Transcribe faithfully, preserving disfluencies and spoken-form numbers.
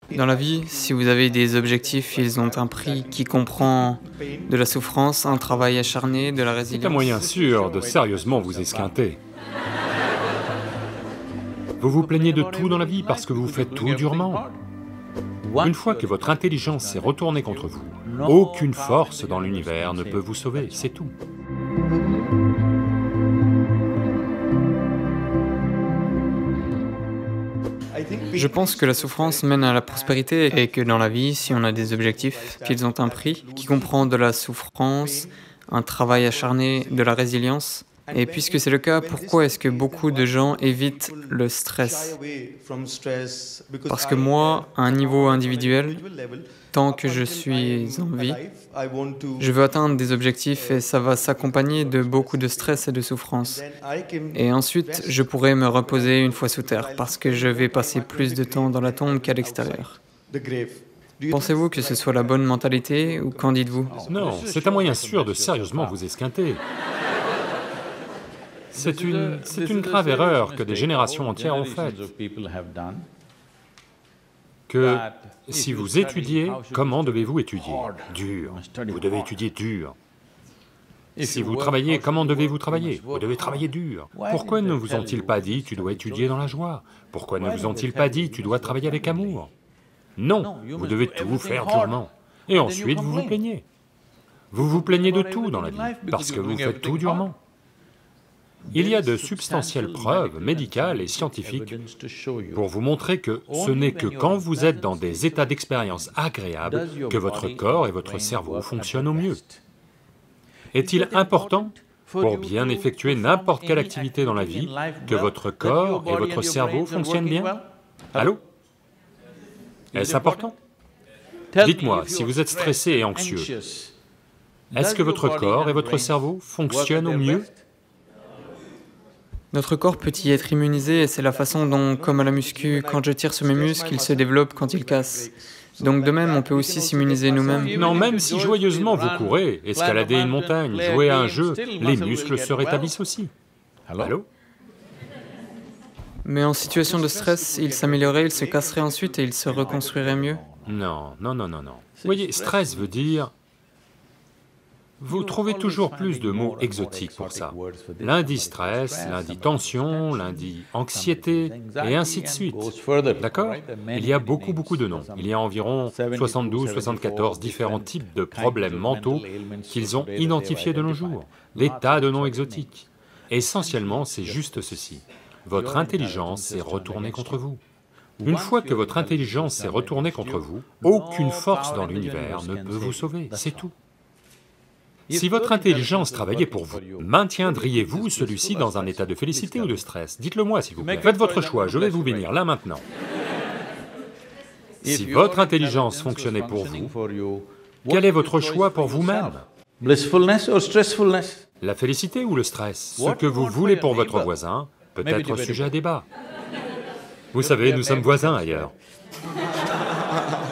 Dans la vie, si vous avez des objectifs, ils ont un prix qui comprend de la souffrance, un travail acharné, de la C'est un moyen résilience. sûr de sérieusement vous esquinter. Vous vous plaignez de tout dans la vie parce que vous faites tout durement. Une fois que votre intelligence s'est retournée contre vous, aucune force dans l'univers ne peut vous sauver, c'est tout. Je pense que la souffrance mène à la prospérité et que dans la vie, si on a des objectifs, qu'ils ont un prix qui comprend de la souffrance, un travail acharné, de la résilience. Et puisque c'est le cas, pourquoi est-ce que beaucoup de gens évitent le stress? Parce que moi, à un niveau individuel, tant que je suis en vie, je veux atteindre des objectifs et ça va s'accompagner de beaucoup de stress et de souffrance. Et ensuite, je pourrai me reposer une fois sous terre parce que je vais passer plus de temps dans la tombe qu'à l'extérieur. Pensez-vous que ce soit la bonne mentalité ou qu'en dites-vous? Non, c'est un moyen sûr de sérieusement vous esquinter. C'est une, c'est une grave erreur que des générations entières ont faite. Que si vous étudiez, comment devez-vous étudier? Dur. Vous devez étudier dur. Si vous travaillez, comment devez-vous travailler? Vous devez travailler dur. Pourquoi ne vous ont-ils pas dit, tu dois étudier dans la joie? Pourquoi ne vous ont-ils pas dit, tu dois travailler avec amour? Non, vous devez tout faire durement. Et ensuite, vous vous plaignez. Vous vous plaignez de tout dans la vie, parce que vous faites tout durement. Il y a de substantielles preuves médicales et scientifiques pour vous montrer que ce n'est que quand vous êtes dans des états d'expérience agréables que votre corps et votre cerveau fonctionnent au mieux. Est-il important, pour bien effectuer n'importe quelle activité dans la vie, que votre corps et votre cerveau fonctionnent bien? Allô? Est-ce important? Dites-moi, si vous êtes stressé et anxieux, est-ce que votre corps et votre cerveau fonctionnent au mieux? Notre corps peut y être immunisé et c'est la façon dont, comme à la muscu, quand je tire sur mes muscles, ils se développent quand ils cassent. Donc de même, on peut aussi s'immuniser nous-mêmes. Non, même si joyeusement vous courez, escaladez une montagne, jouez à un jeu, les muscles se rétablissent aussi. Allô? Mais en situation de stress, ils s'amélioreraient, ils se casseraient ensuite et ils se reconstruiraient mieux. Non, non, non, non, non. Vous voyez, stress veut dire... Vous trouvez toujours plus de mots exotiques pour ça. L'un dit stress, l'un dit tension, l'un dit anxiété, et ainsi de suite. D'accord? Il y a beaucoup, beaucoup de noms. Il y a environ soixante-douze, soixante-quatorze différents types de problèmes mentaux qu'ils ont identifiés de nos jours. Des tas de noms exotiques. Essentiellement, c'est juste ceci. Votre intelligence s'est retournée contre vous. Une fois que votre intelligence s'est retournée contre vous, aucune force dans l'univers ne peut vous sauver, c'est tout. Si votre intelligence travaillait pour vous, maintiendriez-vous celui-ci dans un état de félicité ou de stress? Dites-le moi s'il vous plaît. Faites votre choix, je vais vous bénir là maintenant. Si votre intelligence fonctionnait pour vous, quel est votre choix pour vous-même? La félicité ou le stress? Ce que vous voulez pour votre voisin peut être sujet à débat. Vous savez, nous sommes voisins ailleurs.